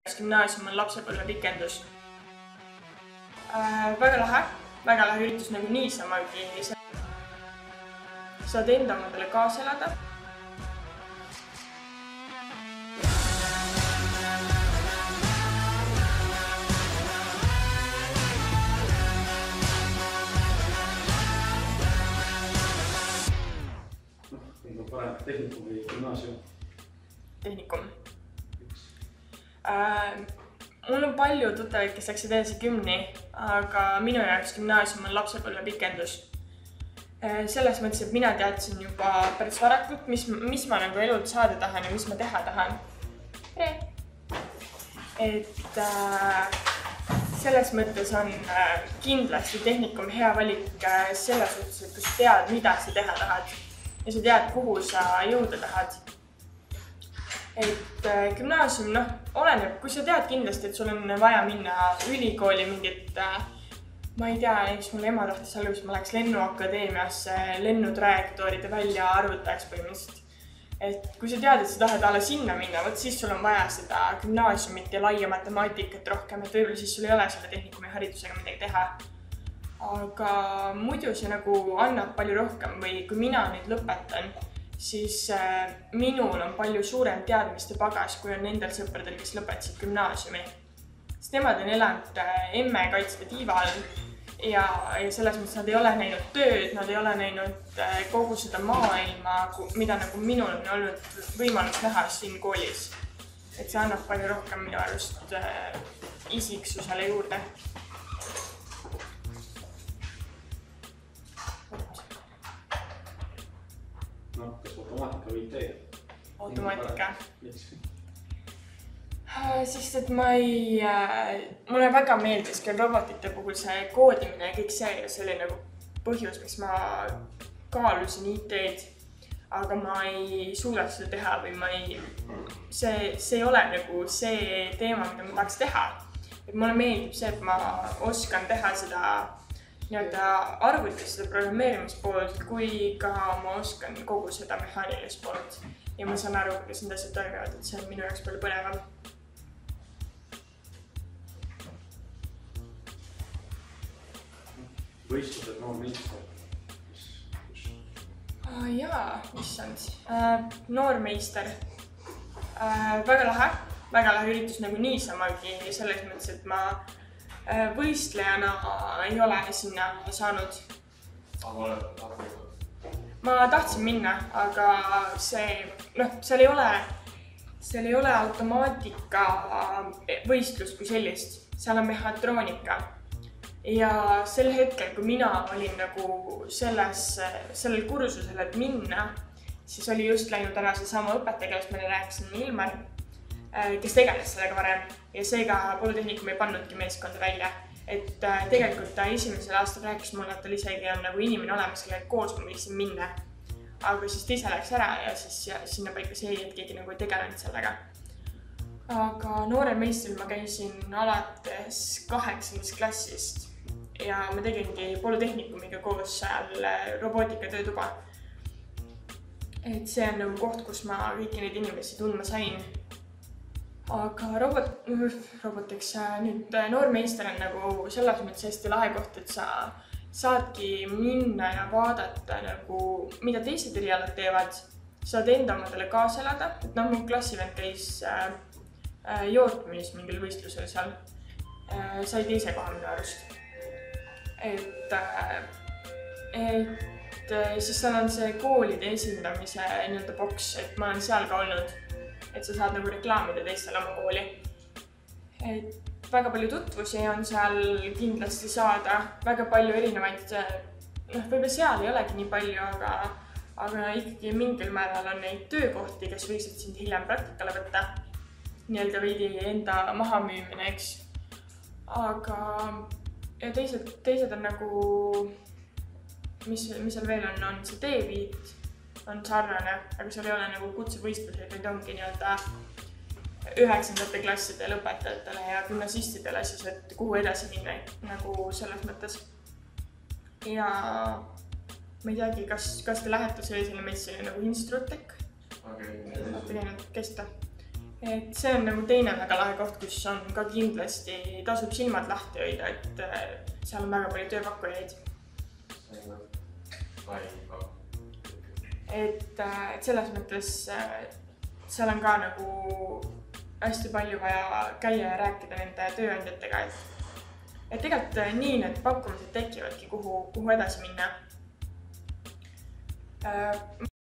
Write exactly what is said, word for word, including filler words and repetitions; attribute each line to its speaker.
Speaker 1: Gümnaasium on lapsepõlve pikendus. Äh, väga lahe, väga lahe üritus nagu niisamagi. Saad enda omadele kaasa elada.
Speaker 2: Parem tehnikum või gümnaasium?
Speaker 1: Tehnikum. Äh, mul on palju tuttavaid, kes läksid edasi gümni, aga minu jaoks gümnaasium on lapsepõlve pikendus. Äh, selles mõttes, et mina teadsin juba päris varakult, mis, mis ma nagu elult saada tahan ja mis ma teha tahan. Et äh, selles mõttes on äh, kindlasti tehnikum hea valik äh, selles suhtes, et kui sa tead, mida sa teha tahad ja sa tead, kuhu sa jõuda tahad. Et äh, gümnaasium, noh, oleneb, kui sa tead kindlasti, et sul on vaja minna ülikooli mingit, äh, ma ei tea, näiteks mul ema tahtis olla, kus ma läheks lennuakadeemiasse lennutrajektooride välja arvutajaks põhimõtteliselt. Et kui sa tead, et sa tahad alla sinna minna, võt siis sul on vaja seda gümnaasiumit ja laia matemaatikat rohkem, et võib-olla siis sul ei ole selle tehnikumi haridusega midagi teha. Aga muidu see nagu annab palju rohkem või kui mina nüüd lõpetan, siis äh, minul on palju suurem teadmiste pagas, kui on nendel sõpradel, kes lõpetasid gümnaasiumi. Sest nemad on elanud äh, emme kaitsva tiiva all ja, ja selles mõttes nad ei ole näinud tööd, nad ei ole näinud äh, kogu seda maailma, mida nagu minul on olnud võimalus näha siin koolis. Et see annab palju rohkem minu arust äh, isiksusele juurde.
Speaker 2: No, kas automaatika või teie?
Speaker 1: Automaatika.
Speaker 2: Miks?
Speaker 1: Sest, et ma ei... Mulle väga meeldis küll robotite puhul see koodimine ja kõik see ja see oli nagu põhjus, miks ma kaalusin I T-d. Aga ma ei suuda seda teha või ma ei... See, see ei ole nagu see teema, mida ma tahaks teha. Et mulle meeldib see, et ma oskan teha seda nii-öelda arvutis seda programmeerimispoolt, kui ka ma oskan kogu seda mehaanilist poolt. Ja ma saan aru, kuidas need asjad toimivad, et see on minu jaoks palju põnevam.
Speaker 2: Võistlused noormeister?
Speaker 1: Ah, jaa, issand. Äh, noormeister. Äh, väga lahe, väga lahe üritus nagu niisamagi selles mõttes, et ma võistlejana ei ole sinna saanud.
Speaker 2: Aga oled tahtnud?
Speaker 1: Ma tahtsin minna, aga see, noh, seal ei ole, seal ei ole automaatika võistlus kui sellist. Seal on mehhatroonika. Ja sel hetkel, kui mina olin nagu selles, sellel kursusel, et minna, siis oli just läinud ära see sama õpetaja, kellest ma rääkisin Ilmar, kes tegeles sellega varem ja seega Polütehnikum ei pannudki meeskonda välja. Et tegelikult ta esimesel aastal rääkis mulle, et tal isegi on nagu inimene olemas, kellega koos ma võiksin minna. Aga siis ta ise läks ära ja siis ja sinna paikas jäi, et keegi nagu ei tegelenud sellega. Aga noorel meistril ma käisin alates kaheksandast klassist ja ma tegingi Polütehnikumiga koos seal robootika töötuba. Et see on nagu koht, kus ma kõiki neid inimesi tundma sain. Aga robot, robotiks nüüd noormeister on nagu selles mõttes hästi lahe koht, et sa saadki minna ja vaadata nagu, mida teised erialad teevad. Saad enda omadele kaasa elada, et noh, mu klassivend käis äh, jootmis mingil võistlusel seal. Äh, sai teise koha minu arust. Et, äh, et siis seal on see koolide esindamise nii-öelda boks, et ma olen seal ka olnud. Et sa saad nagu reklaamida teistele oma kooli. Et väga palju tutvusi on seal kindlasti saada, väga palju erinevaid, noh, võib-olla seal ei olegi nii palju, aga, aga ikkagi mingil määral on neid töökohti, kes võiksid sind hiljem praktikale võtta. Nii-öelda veidi enda maha müümine, eks. Aga ja teised, teised on nagu, mis, mis seal veel on, on see T-viit. On sarnane, aga seal ei ole nagu kutsevõistlused, vaid ongi nii-öelda üheksandate klasside lõpetajatele ja gümnasistidele siis, et kuhu edasi minna nagu selles mõttes. Ja ma ei teagi, kas, kas te lähete sellisele meissile nagu Instrutech?
Speaker 2: Okay.
Speaker 1: Kes ta? et see on nagu teine väga lahe koht, kus on ka kindlasti tasub silmad lahti hoida, et seal on väga palju tööpakkujaid. Et, et selles mõttes seal on ka nagu hästi palju vaja käia ja rääkida nende tööandjatega, et, et tegelikult nii need pakkumised tekivadki, kuhu, kuhu edasi minna.